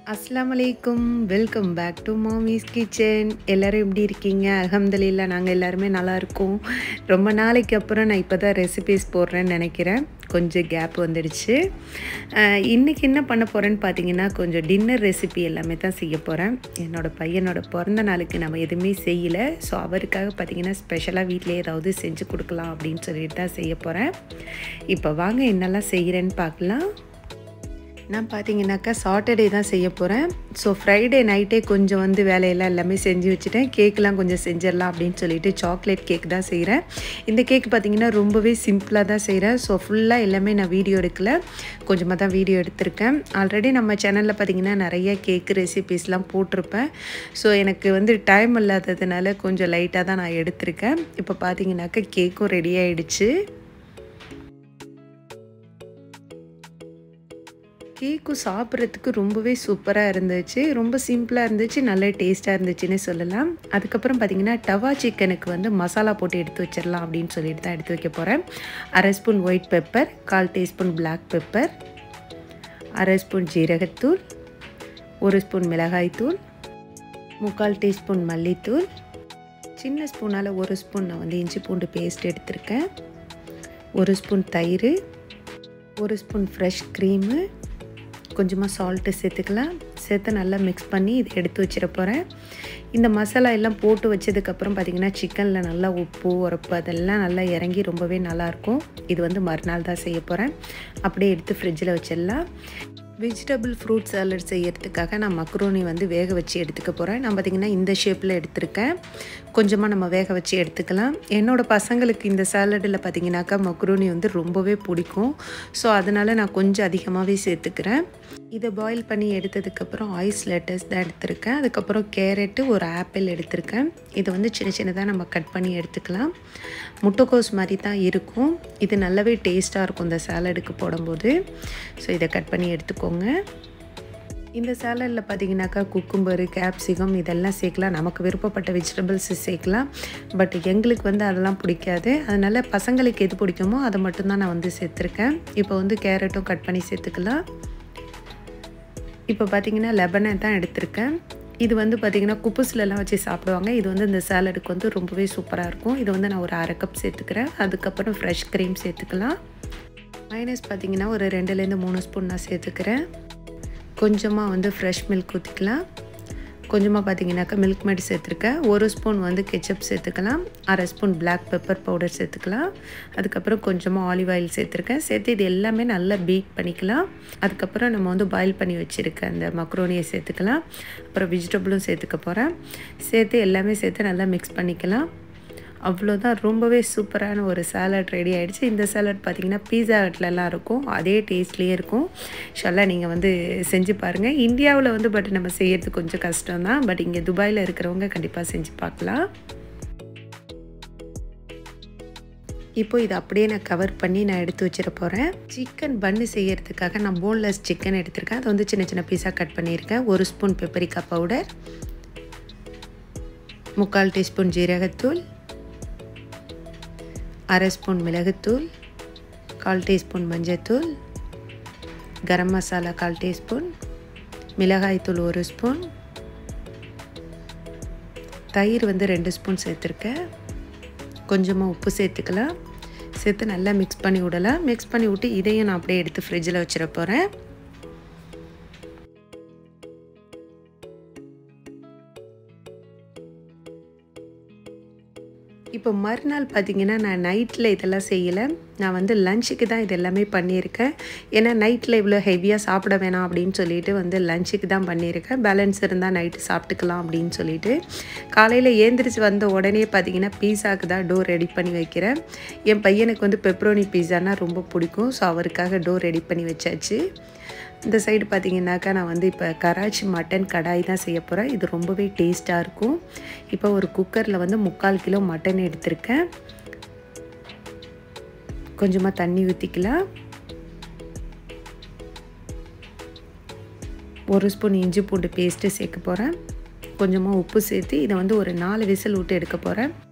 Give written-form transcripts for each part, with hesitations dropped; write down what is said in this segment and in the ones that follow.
அஸ்ஸலாமலைக்கும் welcome back to Mommy's Kitchen. எல்லோரும் எப்படி இருக்கீங்க? அல்ஹம்துலில்லாஹ் நாங்கள் எல்லாருமே நல்லா இருக்கோம். ரொம்ப நாளைக்கு அப்புறம் நான் இப்போ தான் ரெசிபீஸ் போடுறேன்னு நினைக்கிறேன். கொஞ்சம் கேப் வந்துடுச்சு. இன்றைக்கி என்ன பண்ண போகிறேன்னு பார்த்தீங்கன்னா, கொஞ்சம் டின்னர் ரெசிபி எல்லாமே தான் செய்ய போகிறேன். என்னோடய பையனோட பிறந்த நாளுக்கு நம்ம எதுவுமே செய்யலை. ஸோ அவருக்காக பார்த்திங்கன்னா ஸ்பெஷலாக வீட்டிலே ஏதாவது செஞ்சு கொடுக்கலாம் அப்படின்னு சொல்லிட்டு தான் செய்ய போகிறேன். இப்போ வாங்க என்னெல்லாம் செய்கிறேன்னு பார்க்கலாம். நான் பார்த்தீங்கன்னாக்கா சாட்டர்டே தான் செய்ய போகிறேன். ஸோ ஃப்ரைடே நைட்டே கொஞ்சம் வேலையெல்லாம் எல்லாமே செஞ்சு வச்சுட்டேன். கேக்கெலாம் கொஞ்சம் செஞ்சிடலாம் அப்படின்னு சொல்லிட்டு சாக்லேட் கேக் தான் செய்கிறேன். இந்த கேக் பார்த்திங்கன்னா ரொம்பவே சிம்பிளாக தான் செய்கிறேன். ஸோ ஃபுல்லாக எல்லாமே நான் வீடியோ எடுக்கலை, கொஞ்சமாக தான் வீடியோ எடுத்திருக்கேன். ஆல்ரெடி நம்ம சேனலில் பார்த்திங்கன்னா நிறைய கேக்கு ரெசிபீஸ்லாம் போட்டிருப்பேன். ஸோ எனக்கு டைம் இல்லாததுனால கொஞ்சம் லைட்டாக தான் நான் எடுத்திருக்கேன். இப்போ பார்த்திங்கனாக்கா கேக்கும் ரெடி ஆகிடுச்சு. கேக்கும் சாப்பிட்றதுக்கு ரொம்பவே சூப்பராக இருந்துச்சு. ரொம்ப சிம்பிளாக இருந்துச்சு, நல்ல டேஸ்ட்டாக இருந்துச்சுன்னு சொல்லலாம். அதுக்கப்புறம் பார்த்திங்கன்னா டவா சிக்கனுக்கு மசாலா போட்டு எடுத்து வச்சிடலாம் அப்படின்னு சொல்லிட்டு தான் எடுத்து வைக்க போகிறேன். 1/2 spoon white pepper, 1/4 teaspoon black pepper, 1/2 spoon ஜீரகத்தூள், 1 ஸ்பூன் மிளகாய்த்தூள், 3/4 டீஸ்பூன் மல்லித்தூள், சின்ன ஸ்பூனால் 1 ஸ்பூன் நான் இஞ்சி பூண்டு பேஸ்ட் எடுத்திருக்கேன், 1 ஸ்பூன் தயிர், 1 ஸ்பூன் ஃப்ரெஷ் க்ரீமு, கொஞ்சமாக சால்ட்டு சேர்த்துக்கலாம். சேர்த்து நல்லா மிக்ஸ் பண்ணி இதை எடுத்து வச்சிட போகிறேன். இந்த மசாலா எல்லாம் போட்டு வச்சதுக்கப்புறம் பார்த்திங்கன்னா சிக்கனில் நல்லா உப்பு உரப்பு அதெல்லாம் நல்லா இறங்கி ரொம்பவே நல்லாயிருக்கும். இது மறுநாள் தான் செய்ய போகிறேன். அப்படியே எடுத்து ஃப்ரிட்ஜில் வச்சிடலாம். வெஜிடபிள் ஃப்ரூட் சாலட் செய்யறதுக்காக நான் மக்ரோனி வேக வச்சு எடுத்துக்க போகிறேன். நான் பார்த்திங்கன்னா இந்த ஷேப்பில் எடுத்திருக்கேன். கொஞ்சமாக நம்ம வேக வச்சு எடுத்துக்கலாம். என்னோடய பசங்களுக்கு இந்த சாலடில் பார்த்திங்கனாக்கா மக்ரோனி ரொம்பவே பிடிக்கும். ஸோ அதனால் நான் கொஞ்சம் அதிகமாகவே சேர்த்துக்கிறேன். இதை பாயில் பண்ணி எடுத்ததுக்கப்புறம் ஐஸ் லெட்டஸ் தான் எடுத்திருக்கேன். அதுக்கப்புறம் கேரட்டு, ஒரு ஆப்பிள் எடுத்திருக்கேன். இதை சின்ன சின்னதாக நம்ம கட் பண்ணி எடுத்துக்கலாம். முட்டைக்கோஸ் மாதிரி தான் இருக்கும். இது நல்லாவே டேஸ்ட்டாக இருக்கும் இந்த சாலடுக்கு போடும்போது. ஸோ இதை கட் பண்ணி எடுத்துக்கோங்க. இந்த சாலடில் பார்த்திங்கனாக்கா குக்கும்பரு, கேப்சிகம் இதெல்லாம் சேர்க்கலாம். நமக்கு விருப்பப்பட்ட வெஜிடபிள்ஸ் சேர்க்கலாம். பட் எங்களுக்கு அதெல்லாம் பிடிக்காது. அதனால் பசங்களுக்கு எது பிடிக்குமோ அதை மட்டும்தான் நான் சேர்த்துருக்கேன். இப்போ கேரட்டும் கட் பண்ணி சேர்த்துக்கலாம். இப்போ பார்த்திங்கன்னா லெபனை தான் எடுத்திருக்கேன். இது பார்த்திங்கன்னா குப்புஸ்லலாம் வச்சு சாப்பிடுவாங்க. இது இந்த சாலடுக்கு ரொம்பவே சூப்பராக இருக்கும். இது நான் ஒரு 1/2 கப் சேர்த்துக்கிறேன். அதுக்கப்புறம் ஃப்ரெஷ் க்ரீம் சேர்த்துக்கலாம். மைனஸ் பார்த்திங்கன்னா ஒரு 2லேருந்து 3 ஸ்பூன் நான் சேர்த்துக்கிறேன். கொஞ்சமாக ஃப்ரெஷ் மில்க் ஊற்றிக்கலாம். கொஞ்சமாக பார்த்திங்கனாக்கா மில்க் மேட் சேர்த்துருக்கேன். 1 ஸ்பூன் கெச்சப் சேர்த்துக்கலாம். 1/2 ஸ்பூன் பிளாக் பெப்பர் பவுடர் சேர்த்துக்கலாம். அதுக்கப்புறம் கொஞ்சமாக ஆலிவ் ஆயில் சேர்த்துருக்கேன். சேர்த்து இது எல்லாமே நல்லா பீட் பண்ணிக்கலாம். அதுக்கப்புறம் நம்ம பாயில் பண்ணி வச்சுருக்க அந்த மக்ரோனியை சேர்த்துக்கலாம். அப்புறம் வெஜிடபிளும் சேர்த்துக்க போகிறேன். சேர்த்து எல்லாமே சேர்த்து நல்லா மிக்ஸ் பண்ணிக்கலாம். அவ்வளோதான், ரொம்பவே சூப்பரான ஒரு சாலட் ரெடி ஆகிடுச்சு. இந்த சாலட் பார்த்திங்கன்னா பீஸா ஹட்லலாம் இருக்கும், அதே டேஸ்ட்லேயே இருக்கும். ஷாலா நீங்கள் செஞ்சு பாருங்கள். இந்தியாவில் பட் நம்ம செய்கிறது கொஞ்சம் கஷ்டம்தான். பட் இங்கே துபாயில் இருக்கிறவங்க கண்டிப்பாக செஞ்சு பார்க்கலாம். இப்போ இதை அப்படியே நான் கவர் பண்ணி நான் எடுத்து வச்சிட போகிறேன். சிக்கன் பன்னு செய்கிறதுக்காக நான் போன்லெஸ் சிக்கன் எடுத்திருக்கேன். அது சின்ன சின்ன பீஸாக கட் பண்ணியிருக்கேன். 1 ஸ்பூன் பெப்பரிக்கா பவுடர், 3/4 டீஸ்பூன் ஜீரகத்தூள், 1/2 ஸ்பூன் மிளகுத்தூள், 1/4 டீஸ்பூன் மஞ்சத்தூள், கரம் மசாலா 1/4 டீஸ்பூன், மிளகாய்த்தூள் 1 ஸ்பூன், தயிர் 2 ஸ்பூன் சேர்த்துருக்கேன். கொஞ்சமாக உப்பு சேர்த்துக்கலாம். சேர்த்து நல்லா மிக்ஸ் பண்ணி விடலாம். மிக்ஸ் பண்ணி விட்டு இதையும் நான் அப்படியே எடுத்து ஃப்ரிட்ஜில் வச்சிட போகிறேன். இப்போ மறுநாள் பார்த்திங்கன்னா நான் நைட்டில் இதெல்லாம் செய்யலை. நான் லஞ்சுக்கு தான் இது எல்லாமே பண்ணியிருக்கேன். ஏன்னா நைட்டில் இவ்வளோ ஹெவியாக சாப்பிட வேணாம் அப்படின்னு சொல்லிட்டு லஞ்சுக்கு தான் பண்ணியிருக்கேன். பேலன்ஸ் இருந்தால் நைட்டு சாப்பிட்டுக்கலாம் அப்படின்னு சொல்லிட்டு காலையில் ஏந்திரிச்சு வந்த உடனே பார்த்திங்கன்னா பீஸாவுக்கு தான் டோ ரெடி பண்ணி வைக்கிறேன். என் பையனுக்கு பெப்பரோனி பீஸானா ரொம்ப பிடிக்கும். ஸோ அவருக்காக டோ ரெடி பண்ணி வச்சாச்சு. இந்த சைடு பார்த்திங்கனாக்கா நான் இப்போ கராச்சி மட்டன் கடாய் தான் செய்ய போகிறேன். இது ரொம்பவே டேஸ்ட்டாக இருக்கும். இப்போ ஒரு குக்கரில் 3/4 கிலோ மட்டன் எடுத்திருக்கேன். கொஞ்சமாக தண்ணி ஊற்றிக்கலாம். 1 ஸ்பூன் இஞ்சி பூண்டு பேஸ்ட்டு சேர்க்க போகிறேன். கொஞ்சமாக உப்பு சேர்த்து இதை ஒரு 4 விசில் விட்டு எடுக்க போகிறேன்.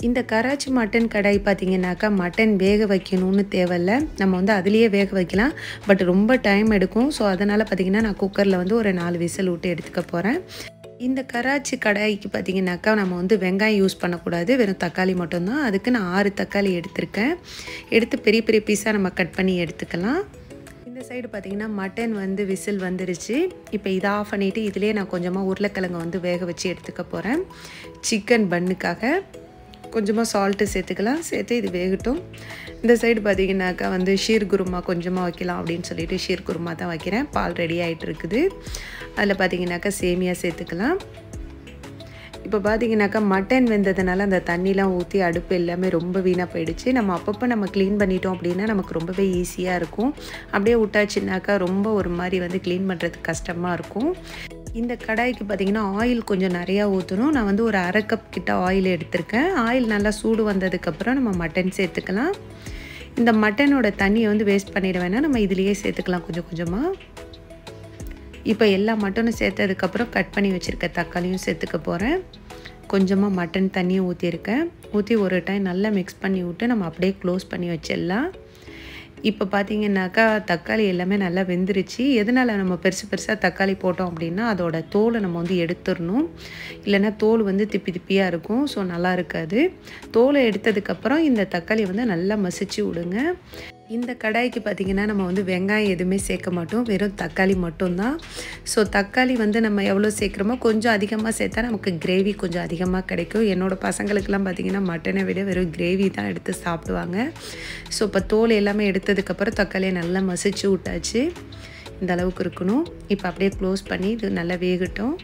இந்த கராச்சி மட்டன் கடாய் பார்த்திங்கனாக்கா மட்டன் வேக வைக்கணும்னு தேவையில்ல, நம்ம வந்து அதுலேயே வேக வைக்கலாம். பட் ரொம்ப டைம் எடுக்கும். ஸோ அதனால் பார்த்திங்கன்னா நான் குக்கரில் வந்து ஒரு 4 விசில் விட்டு எடுத்துக்க போகிறேன். இந்த கராச்சி கடாய்க்கு பார்த்திங்கனாக்கா நம்ம வந்து வெங்காயம் யூஸ் பண்ணக்கூடாது, வெறும் தக்காளி மட்டும்தான். அதுக்கு நான் 6 தக்காளி எடுத்திருக்கேன். எடுத்து பெரிய பெரிய பீஸாக நம்ம கட் பண்ணி எடுத்துக்கலாம். இந்த சைடு பார்த்திங்கன்னா மட்டன் வந்து விசில் வந்துருச்சு. இப்போ இதை ஆஃப் பண்ணிவிட்டு இதிலே நான் கொஞ்சமாக உருளைக்கிழங்கு வந்து வேக வச்சு எடுத்துக்க போகிறேன். சிக்கன் பன்னுக்காக கொஞ்சமாக சால்ட்டு சேர்த்துக்கலாம். சேர்த்து இது வேகட்டும். இந்த சைடு பார்த்திங்கனாக்கா வந்து ஷீர் குருமா கொஞ்சமாக வைக்கலாம் அப்படின்னு சொல்லிட்டு ஷீர் குருமா தான் வைக்கிறேன். பால் ரெடி ஆகிட்டு இருக்குது. அதில் பார்த்திங்கனாக்கா சேமியா சேர்த்துக்கலாம். இப்போ பார்த்திங்கனாக்கா மட்டன் வெந்ததுனால அந்த தண்ணிலாம் ஊற்றி அடுப்பு எல்லாமே ரொம்ப வீணாக போயிடுச்சு. நம்ம அப்பப்போ நம்ம க்ளீன் பண்ணிட்டோம் அப்படின்னா நமக்கு ரொம்பவே ஈஸியாக இருக்கும். அப்படியே விட்டாச்சுனாக்கா ரொம்ப ஒரு மாதிரி வந்து க்ளீன் பண்ணுறதுக்கு கஷ்டமாக இருக்கும். இந்த கடாய்க்கு பார்த்திங்கன்னா ஆயில் கொஞ்சம் நிறையா ஊற்றணும். நான் வந்து ஒரு 1/2 கப் கிட்ட ஆயில் எடுத்திருக்கேன். ஆயில் நல்லா சூடு வந்ததுக்கப்புறம் நம்ம மட்டன் சேர்த்துக்கலாம். இந்த மட்டனோட தண்ணியை வந்து வேஸ்ட் பண்ணிட வேணாம், நம்ம இதுலேயே சேர்த்துக்கலாம் கொஞ்சம் கொஞ்சமாக. இப்போ எல்லா மட்டனும் சேர்த்ததுக்கப்புறம் கட் பண்ணி வச்சுருக்க தக்காளியும் சேர்த்துக்க போகிறேன். கொஞ்சமாக மட்டன் தண்ணியும் ஊற்றிருக்கேன். ஊற்றி ஒரு டைம் நல்லா மிக்ஸ் பண்ணி விட்டு நம்ம அப்படியே க்ளோஸ் பண்ணி வச்சிடலாம். இப்போ பார்த்திங்கனாக்கா தக்காளி எல்லாமே நல்லா வெந்துருச்சு. எதனால் நம்ம பெருசு பெருசாக தக்காளி போட்டோம் அப்படின்னா அதோட தோலை நம்ம வந்து எடுத்துடணும். இல்லைன்னா தோல் வந்து திப்பி திப்பியாக இருக்கும். ஸோ நல்லா இருக்காது. தோலை எடுத்ததுக்கப்புறம் இந்த தக்காளி வந்து நல்லா மசிச்சு விடுங்க. இந்த கடாய்க்கு பார்த்திங்கன்னா நம்ம வந்து வெங்காயம் எதுவுமே சேர்க்க மாட்டோம், வெறும் தக்காளி மட்டும்தான். ஸோ தக்காளி வந்து நம்ம எவ்வளோ சேர்க்குறோமோ கொஞ்சம் அதிகமாக சேர்த்தா நமக்கு கிரேவி கொஞ்சம் அதிகமாக கிடைக்கும். என்னோடய பசங்களுக்கெல்லாம் பார்த்திங்கன்னா மட்டனை விட வெறும் கிரேவி தான் எடுத்து சாப்பிடுவாங்க. ஸோ இப்போ தோல் எல்லாமே எடுத்ததுக்கப்புறம் தக்காளியை நல்லா மசிச்சு விட்டாச்சு. இந்த அளவுக்கு இருக்கணும். இப்போ அப்படியே க்ளோஸ் பண்ணி இது நல்லா வேகட்டும்.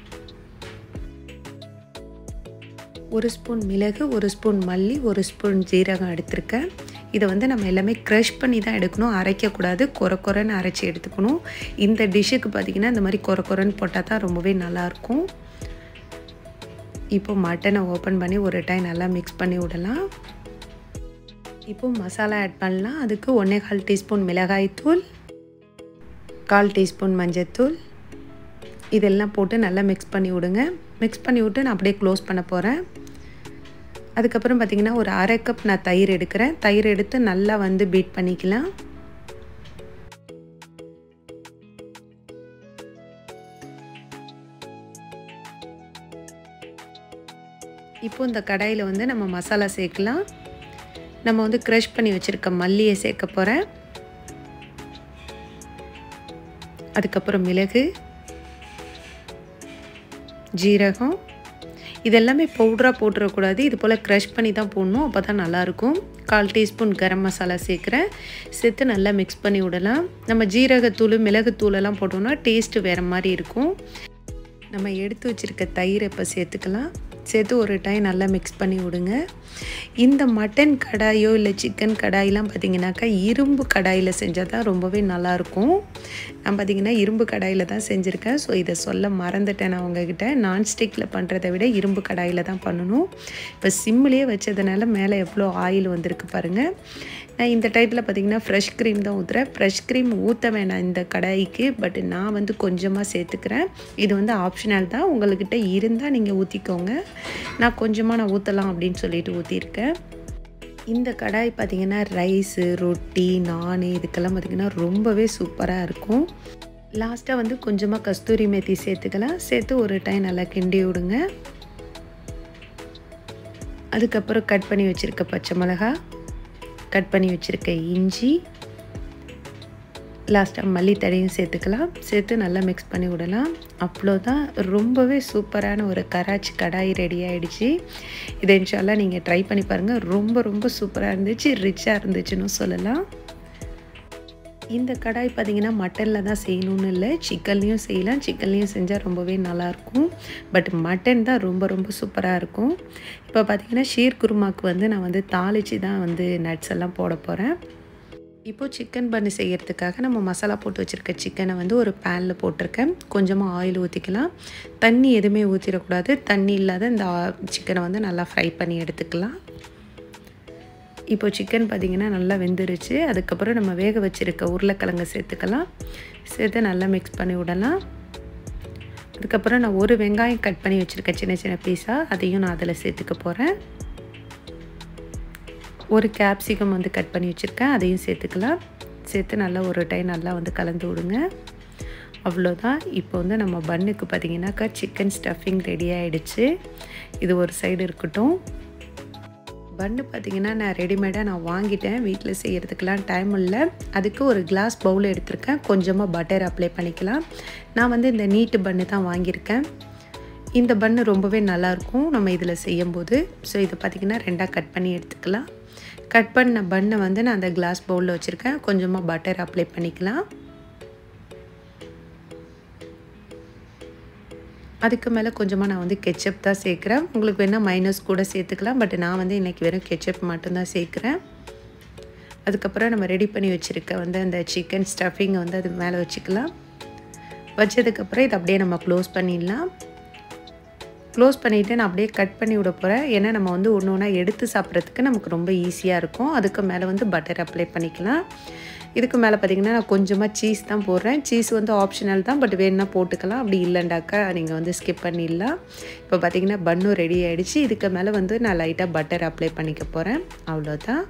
1 ஸ்பூன் மிளகு, 1 ஸ்பூன் மல்லி, 1 ஸ்பூன் ஜீரகம் எடுத்திருக்கேன். இதை வந்து நம்ம எல்லாமே க்ரஷ் பண்ணி தான் எடுக்கணும், அரைக்கக்கூடாது. கொரன்னு அரைச்சி எடுத்துக்கணும். இந்த டிஷ்ஷுக்கு பார்த்திங்கன்னா இந்த மாதிரி கொரன்னு போட்டால் தான் ரொம்பவே நல்லாயிருக்கும். இப்போ மட்டனை ஓப்பன் பண்ணி ஒரு டைம் நல்லா மிக்ஸ் பண்ணி விடலாம். இப்போ மசாலா ஆட் பண்ணலாம். அதுக்கு 1/4 டீஸ்பூன் மிளகாய்த்தூள், 1/4 டீஸ்பூன் மஞ்சத்தூள், இதெல்லாம் போட்டு நல்லா மிக்ஸ் பண்ணி விடுங்க. மிக்ஸ் பண்ணி விட்டு நான் அப்படியே க்ளோஸ் பண்ண போகிறேன். அதுக்கப்புறம் பார்த்திங்கன்னா ஒரு 1/2 கப் நான் தயிர் எடுக்கிறேன். தயிர் எடுத்து நல்லா வந்து பீட் பண்ணிக்கலாம். இப்போ இந்த கடாயில் வந்து நம்ம மசாலா சேர்க்கலாம். நம்ம வந்து க்ரஷ் பண்ணி வச்சுருக்க மல்லியை சேர்க்க போகிறேன். அதுக்கப்புறம் மிளகு, ஜீரகம், இதெல்லாமே பவுடராக போட்டுறக்கூடாது. இது போல் க்ரஷ் பண்ணி தான் போடணும், அப்போ தான் நல்லாயிருக்கும். 1/4 டீஸ்பூன் கரம் மசாலா சேர்க்குறேன். சேர்த்து நல்லா மிக்ஸ் பண்ணி விடலாம். நம்ம ஜீரகத்தூள் மிளகுத்தூளெல்லாம் போட்டோம்னா டேஸ்ட்டு வேறு மாதிரி இருக்கும். நம்ம எடுத்து வச்சுருக்க தயிரை இப்போ சேர்த்துக்கலாம். சேர்த்து ஒரு டைம் நல்லா மிக்ஸ் பண்ணி விடுங்க. இந்த மட்டன் கடாயோ இல்லை சிக்கன் கடாயெலாம் பார்த்திங்கனாக்கா இரும்பு கடாயில் செஞ்சால் தான் ரொம்பவே நல்லாயிருக்கும். நான் பார்த்திங்கன்னா இரும்பு கடாயில் தான் செஞ்சுருக்கேன். ஸோ இதை சொல்ல மறந்துட்டேன் நான் உங்ககிட்ட. நான்ஸ்டிக்கில் பண்ணுறதை விட இரும்பு கடாயில் தான் பண்ணணும். இப்போ சிம்மிலே வச்சதுனால மேலே எவ்வளோ ஆயில் வந்திருக்கு பாருங்கள். நான் இந்த டைத்தில் பார்த்திங்கன்னா ஃப்ரெஷ் க்ரீம் தான் ஊற்றுறேன். ஃப்ரெஷ் க்ரீம் ஊற்ற வேணாம் இந்த கடாய்க்கு, பட் நான் வந்து கொஞ்சமாக சேர்த்துக்கிறேன். இது வந்து ஆப்ஷனல் தான், உங்கள்கிட்ட இருந்தால் நீங்கள் ஊற்றிக்கோங்க. நான் கொஞ்சமாக ஊற்றலாம் அப்படின்னு சொல்லிட்டு ஊற்றிருக்கேன். இந்த கடாய் பார்த்திங்கன்னா ரைஸு, ரொட்டி, நான் இதுக்கெல்லாம் பார்த்திங்கன்னா ரொம்பவே சூப்பராக இருக்கும். லாஸ்ட்டாக வந்து கொஞ்சமாக கஸ்தூரி மேத்தி சேர்த்துக்கலாம். சேர்த்து ஒரு டைம் நல்லா கிண்டி விடுங்க. அதுக்கப்புறம் கட் பண்ணி வச்சுருக்க பச்சை மிளகா, கட் பண்ணி வச்சுருக்க இஞ்சி, லாஸ்ட்டாக மல்லித்தழையும் சேர்த்துக்கலாம். சேர்த்து நல்லா மிக்ஸ் பண்ணி விடலாம். அவ்வளோதான், ரொம்பவே சூப்பரான ஒரு கராச்சி கடாய் ரெடி ஆகிடுச்சு. இதை இன்ஷால்லா நீங்கள் ட்ரை பண்ணி பாருங்கள். ரொம்ப ரொம்ப சூப்பராக இருந்துச்சு, ரிச்சாக இருந்துச்சுன்னு சொல்லலாம். இந்த கடாய் பார்த்திங்கன்னா மட்டனில் தான் செய்யணும்னு இல்லை, சிக்கன்லேயும் செய்யலாம். சிக்கன்லேயும் செஞ்சால் ரொம்பவே நல்லாயிருக்கும். பட் மட்டன் தான் ரொம்ப ரொம்ப சூப்பராக இருக்கும். இப்போ பார்த்திங்கன்னா ஷீர் குருமாவுக்கு வந்து நான் வந்து தாளித்து தான் வந்து நட்ஸ் எல்லாம் போட போகிறேன். இப்போது சிக்கன் பன்னு செய்கிறதுக்காக நம்ம மசாலா போட்டு வச்சுருக்க சிக்கனை வந்து ஒரு பேனில் போட்டிருக்கேன். கொஞ்சமாக ஆயில் ஊற்றிக்கலாம். தண்ணி எதுவுமே ஊற்றிடக்கூடாது. தண்ணி இல்லாத இந்த சிக்கனை வந்து நல்லா ஃப்ரை பண்ணி எடுத்துக்கலாம். இப்போ சிக்கன் பார்த்திங்கன்னா நல்லா வெந்துருச்சு. அதுக்கப்புறம் நம்ம வேக வச்சுருக்க உருளைக்கிழங்கு சேர்த்துக்கலாம். சேர்த்து நல்லா மிக்ஸ் பண்ணி விடலாம். அதுக்கப்புறம் நான் ஒரு வெங்காயம் கட் பண்ணி வச்சுருக்கேன் சின்ன சின்ன பீஸாக, அதையும் நான் அதில் சேர்த்துக்க போகிறேன். ஒரு கேப்சிகம் வந்து கட் பண்ணி வச்சுருக்கேன், அதையும் சேர்த்துக்கலாம். சேர்த்து நல்லா ஒரு டைம் நல்லா வந்து கலந்து விடுங்க. அவ்வளோதான். இப்போ வந்து நம்ம பன்னுக்கு பார்த்திங்கனாக்கா சிக்கன் ஸ்டஃபிங் ரெடி ஆகிடுச்சு. இது ஒரு சைடு இருக்கட்டும். பன்னு பார்த்திங்கன்னா நான் ரெடிமேடாக வாங்கிட்டேன். வீட்டில் செய்கிறதுக்கெலாம் டைம் இல்லை. அதுக்கு ஒரு கிளாஸ் பவுல் எடுத்திருக்கேன். கொஞ்சமாக பட்டர் அப்ளை பண்ணிக்கலாம். நான் வந்து இந்த நீட்டு பன்னு தான் வாங்கியிருக்கேன். இந்த பன்னு ரொம்பவே நல்லாயிருக்கும் நம்ம இதில் செய்யும்போது. ஸோ இதை பார்த்திங்கன்னா 2ஆக கட் பண்ணி எடுத்துக்கலாம். கட் பண்ண பன்னை வந்து நான் அந்த கிளாஸ் பவுலில் வச்சுருக்கேன். கொஞ்சமாக பட்டர் அப்ளை பண்ணிக்கலாம். அதுக்கு மேலே கொஞ்சமாக நான் வந்து கெச்சப் தான் சேர்க்குறேன். உங்களுக்கு வேணால் மைனஸ் கூட சேர்த்துக்கலாம். பட் நான் வந்து இன்றைக்கி வெறும் கெச்சப் மட்டும்தான் சேர்க்குறேன். அதுக்கப்புறம் நம்ம ரெடி பண்ணி வச்சுருக்க வந்து அந்த சிக்கன் ஸ்டஃபிங்கை வந்து அது மேலே வச்சுக்கலாம். வச்சதுக்கப்புறம் இதை அப்படியே நம்ம க்ளோஸ் பண்ணிடலாம். க்ளோஸ் பண்ணிவிட்டு நான் அப்படியே கட் பண்ணி விட போகிறேன். ஏன்னா நம்ம வந்து ஒன்று ஒன்றா எடுத்து சாப்பிட்றதுக்கு நமக்கு ரொம்ப ஈஸியாக இருக்கும். அதுக்கு மேலே வந்து பட்டர் அப்ளை பண்ணிக்கலாம். இதுக்கு மேலே பார்த்திங்கன்னா நான் கொஞ்சமாக சீஸ் தான் போடுறேன். சீஸ் வந்து ஆப்ஷனல் தான், பட் வேணுன்னா போட்டுக்கலாம். அப்படி இல்லைண்டாக்கா நீங்கள் வந்து ஸ்கிப் பண்ணிடலாம். இப்போ பார்த்திங்கன்னா பன்னும் ரெடி ஆகிடுச்சு. இதுக்கு மேலே வந்து நான் லைட்டாக பட்டர் அப்ளை பண்ணிக்க போகிறேன். அவ்வளோதான்.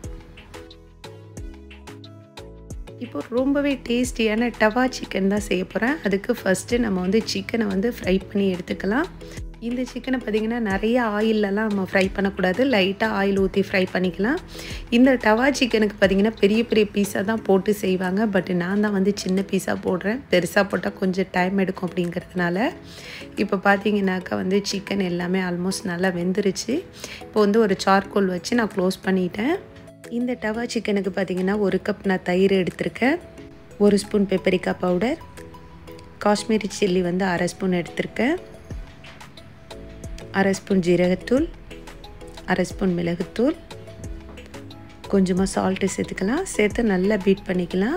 இப்போ ரொம்பவே டேஸ்டியான டவா சிக்கன் தான் செய்ய போகிறேன். அதுக்கு ஃபஸ்ட்டு நம்ம வந்து சிக்கனை வந்து ஃப்ரை பண்ணி எடுத்துக்கலாம். இந்த சிக்கனை பார்த்திங்கன்னா நிறைய ஆயிலெலாம் நம்ம ஃப்ரை பண்ணக்கூடாது. லைட்டாக ஆயில் ஊற்றி ஃப்ரை பண்ணிக்கலாம். இந்த டவா சிக்கனுக்கு பார்த்திங்கன்னா பெரிய பெரிய பீஸாக தான் போட்டு செய்வாங்க. பட் நான் தான் வந்து சின்ன பீஸாக போடுறேன். பெருசாக போட்டால் கொஞ்சம் டைம் எடுக்கும் அப்படிங்கிறதுனால. இப்போ பார்த்திங்கனாக்கா வந்து சிக்கன் எல்லாமே ஆல்மோஸ்ட் நல்லா வெந்துருச்சு. இப்போ வந்து ஒரு சார்கோல் வச்சு நான் க்ளோஸ் பண்ணிட்டேன். இந்த டவா சிக்கனுக்கு பார்த்திங்கன்னா 1 கப் நான் தயிர் எடுத்திருக்கேன். 1 spoon paprika powder, Kashmiri chilli வந்து 1/2 ஸ்பூன் எடுத்திருக்கேன். 1/2 ஸ்பூன் ஜீரகத்தூள், 1/2 ஸ்பூன் மிளகுத்தூள், கொஞ்சமாக சால்ட்டு சேர்த்துக்கலாம். சேர்த்து நல்லா பீட் பண்ணிக்கலாம்.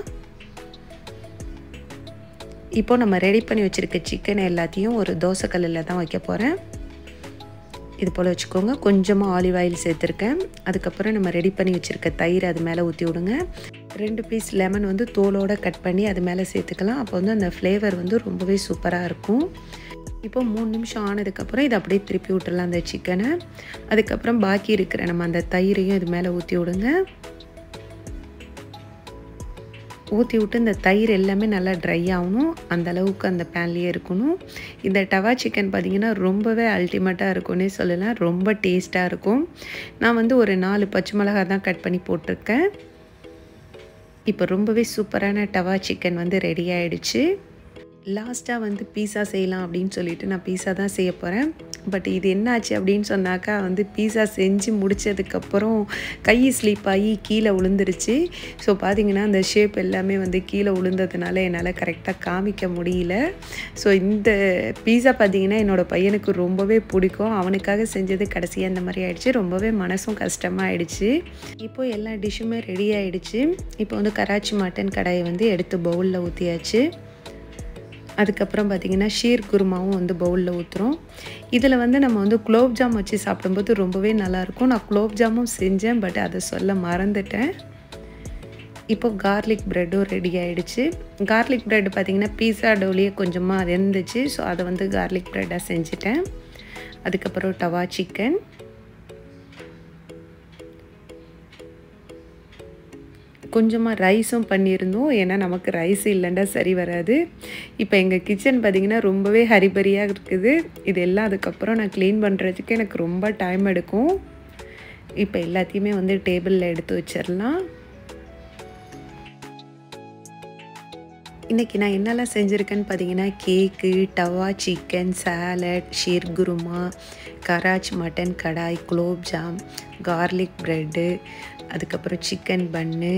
இப்போ நம்ம ரெடி பண்ணி வச்சுருக்க சிக்கன் எல்லாத்தையும் ஒரு தோசைக்கல்லில் தான் வைக்க போகிறேன். இது போல் வச்சுக்கோங்க. கொஞ்சமாக ஆலிவ் ஆயில் சேர்த்துருக்கேன். அதுக்கப்புறம் நம்ம ரெடி பண்ணி வச்சுருக்க தயிர் அது மேலே ஊற்றி விடுங்க. 2 பீஸ் லெமன் வந்து தோலோடு கட் பண்ணி அது மேலே சேர்த்துக்கலாம். அப்போ வந்து அந்த ஃப்ளேவர் வந்து ரொம்பவே சூப்பராக இருக்கும். இப்போ 3 நிமிஷம் ஆனதுக்கப்புறம் இதை அப்படியே திருப்பி விட்டுடலாம் அந்த சிக்கனை. அதுக்கப்புறம் பாக்கி இருக்கிற நம்ம அந்த தயிரையும் இது மேலே ஊற்றி விடுங்க. ஊற்றி விட்டு இந்த தயிர் எல்லாமே நல்லா ட்ரை ஆகணும். அந்த அளவுக்கு அந்த பேன்லேயே இருக்கணும். இந்த டவா சிக்கன் பார்த்திங்கன்னா ரொம்பவே அல்டிமேட்டாக இருக்கும்னே சொல்லலாம். ரொம்ப டேஸ்ட்டாக இருக்கும். நான் வந்து ஒரு 4 பச்சை மிளகாய் தான் கட் பண்ணி போட்டிருக்கேன். இப்போ ரொம்பவே சூப்பரான டவா சிக்கன் வந்து ரெடி ஆகிடுச்சு. லாஸ்ட்டாக வந்து பீஸா செய்யலாம் அப்படின்னு சொல்லிட்டு நான் பீஸா தான் செய்ய போகிறேன். பட் இது என்னாச்சு அப்படின்னு சொன்னாக்கா வந்து பீஸா செஞ்சு முடித்ததுக்கப்புறம் கை ஸ்லிப் ஆகி கீழே விழுந்துருச்சு. ஸோ பார்த்திங்கன்னா அந்த ஷேப் எல்லாமே வந்து கீழே விழுந்ததுனால என்னால் கரெக்டாக காமிக்க முடியல. ஸோ இந்த பீஸா பார்த்திங்கன்னா என்னோடய பையனுக்கு ரொம்பவே பிடிக்கும். அவனுக்காக செஞ்சது கடைசியாக இந்த மாதிரி ஆகிடுச்சு. ரொம்பவே மனசும் கஷ்டமாக ஆகிடுச்சு. இப்போது எல்லா டிஷ்ஷுமே ரெடி ஆகிடுச்சு. இப்போ வந்து கராச்சி மட்டன் கடாயை வந்து எடுத்து பவுலில் ஊற்றியாச்சு. அதுக்கப்புறம் பார்த்திங்கன்னா ஷீர் குருமாவும் வந்து பவுலில் ஊற்றுறோம். இதில் வந்து நம்ம வந்து குலோப் ஜாம் வச்சு சாப்பிடும்போது ரொம்பவே நல்லாயிருக்கும். நான் குலோப் ஜாமும் செஞ்சேன், பட் அதை சொல்ல மறந்துட்டேன். இப்போ கார்லிக் ப்ரெட்டும் ரெடி ஆகிடுச்சு. கார்லிக் ப்ரெட் பார்த்திங்கன்னா பீஸா டோலியே கொஞ்சமாக இருந்துச்சு. ஸோ அதை வந்து கார்லிக் ப்ரெட்டாக செஞ்சுட்டேன். அதுக்கப்புறம் டவா சிக்கன், கொஞ்சமாக ரைஸும் பண்ணியிருந்தோம். ஏன்னா நமக்கு ரைஸ் இல்லைண்டா சரி வராது. இப்போ எங்கள் கிச்சன் பார்த்திங்கன்னா ரொம்பவே ஹரிபரியாக இருக்குது. இது எல்லாம் அதுக்கப்புறம் நான் க்ளீன் பண்ணுறதுக்கு எனக்கு ரொம்ப டைம் எடுக்கும். இப்போ எல்லாத்தையுமே வந்து டேபிளில் எடுத்து வச்சிடலாம். இன்றைக்கி நான் என்னெல்லாம் செஞ்சுருக்கேன்னு பார்த்தீங்கன்னா cake, tawa chicken, salad, sheer khurma, கராச் mutton kadai, gulab jamun, garlic bread, அதுக்கப்புறம் சிக்கன் பன்னு,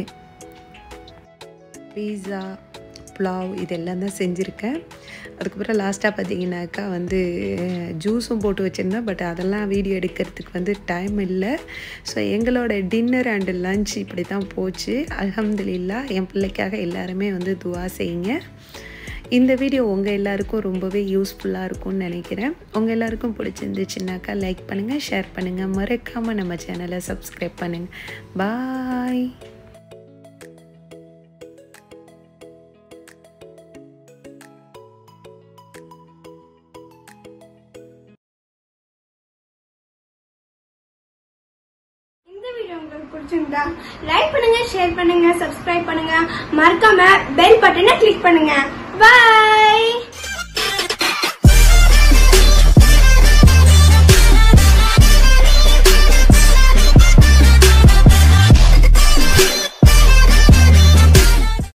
பீஸா, புலாவ் இதெல்லாம் தான் செஞ்சுருக்கேன். அதுக்கப்புறம் லாஸ்ட்டாக பார்த்தீங்கன்னாக்கா வந்து ஜூஸும் போட்டு வச்சுருந்தேன். பட் அதெல்லாம் வீடியோ எடுக்கிறதுக்கு வந்து டைம் இல்லை. ஸோ எங்களோட டின்னர் அண்டு லன்ச் இப்படி தான் போச்சு. அல்ஹம்துலில்லாஹ். என் பிள்ளைக்காக எல்லாருமே வந்து துவா செய்யுங்க. இந்த வீடியோ உங்கள் எல்லாருக்கும் ரொம்பவே யூஸ்ஃபுல்லாக இருக்கும்னு நினைக்கிறேன். உங்கள் எல்லாருக்கும் பிடிச்சிருந்துச்சுன்னாக்கா லைக் பண்ணுங்கள், ஷேர் பண்ணுங்கள், மறக்காமல் நம்ம சேனலை சப்ஸ்கிரைப் பண்ணுங்கள். பாய். இந்த வீடியோ உங்களுக்கு பிடிச்சிருந்தா லைக் பண்ணுங்க, ஷேர் பண்ணுங்க, சப்ஸ்கிரைப் பண்ணுங்க, மறக்காம பெல் பட்டனை கிளிக் பண்ணுங்க. பை.